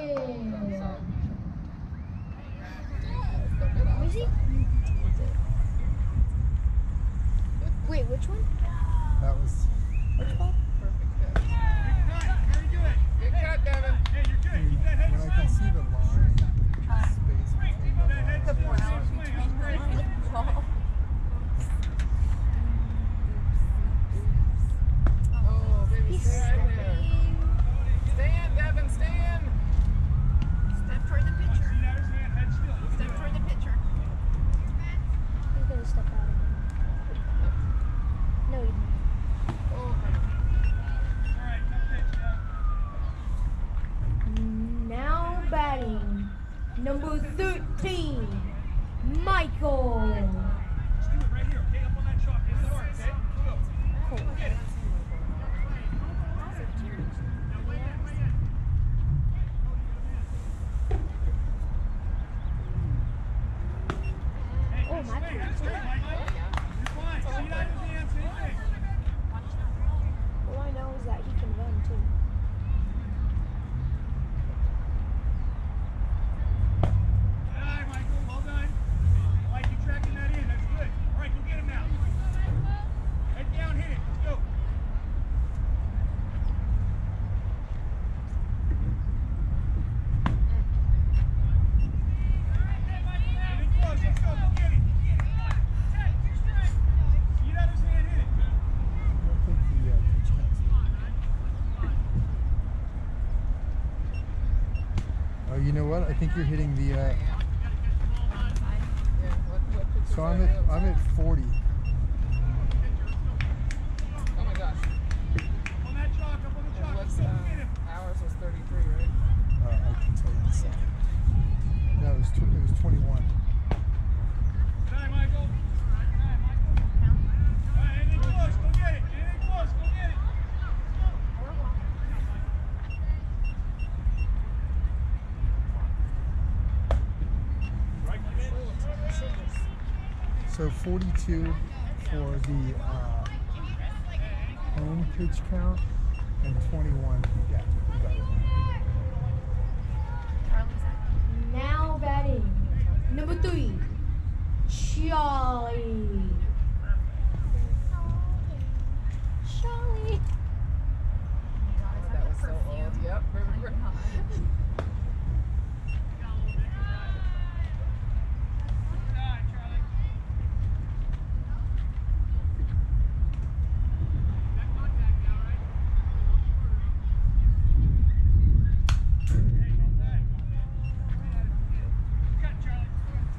me see. Wait, which one? That was. Which ball? Very good. Good cut, Devin. Hey, you're good. Keep that head When I can see the line, space between the lines. Oh, baby, stay right there. Stand, Devin, stand. Step toward the pitcher. See that his hand, head still. Step toward the pitcher. He's gonna step out again. No, he didn't. Oh, All right, no pitch, Now batting, number 13, Michael. Let's do it right here, okay? Up on that chalk. Hit the mark, okay? Go. Cool. Get it. Oh, my Swing, that's good, Michael. You're fine. See that in his hand, same thing. All I know is that he can run too. Good eye, Michael. Well done. I like you tracking that in. That's good. All right, go get him now. Head down, hit it. Let's go. Getting close. Let's go. Go get it. See that in his hand, hit it. I don't think the pitch counts. Oh, you know what? I think you're hitting the. yeah. What pitch So was I'm that? at 40. Oh my gosh. Up on that chalk, up on the chalk. What's Let's go get him. ours was 33, right? I can tell you in a second. No, it was 21. Good eye, Michael. All right, anything close, go get it. Anything close, go get it. Right commit. So 42 for the home pitch count and 21. Yeah, you got it. Now batting, number 3, Charlie. Charlie. That was so old. Yep, remember? Good eye, Charlie. That contact now, right? Hey, okay. Cut, Charlie.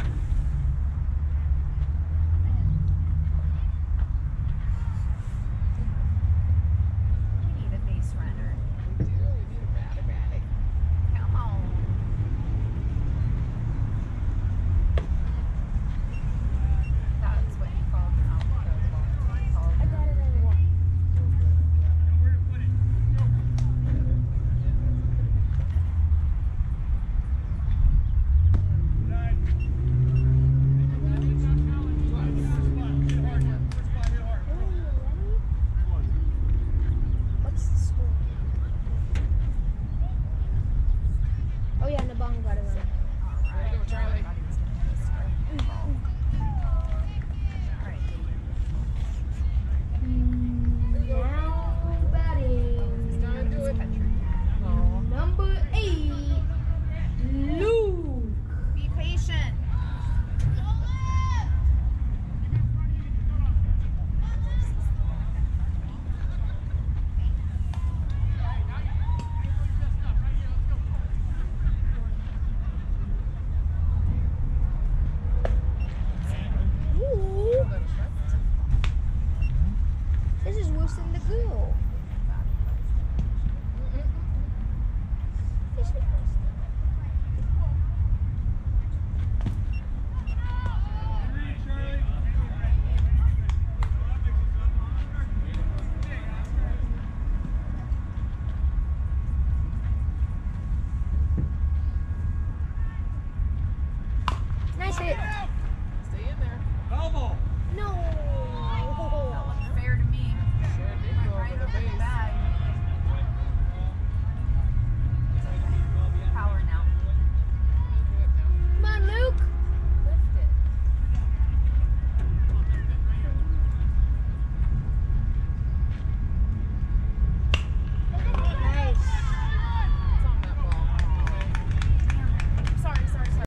We need a base runner. We do. We need a batting. Come on. That's what you called it. I got it in one. Know where to put it. Go. Good eye. Hit hard. First spot, hit hard. What's the score? Oh yeah, Nabong got it right. There you go, Charlie. Now batting, Time to do it. number 8, Luke. Be patient. Ooh, this is worse than the girl. This is worse.